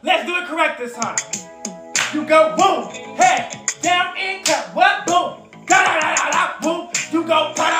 Let's do it correct this time. You go boom, head down and cut. What? Boom. Da da da da da. Boom. You go.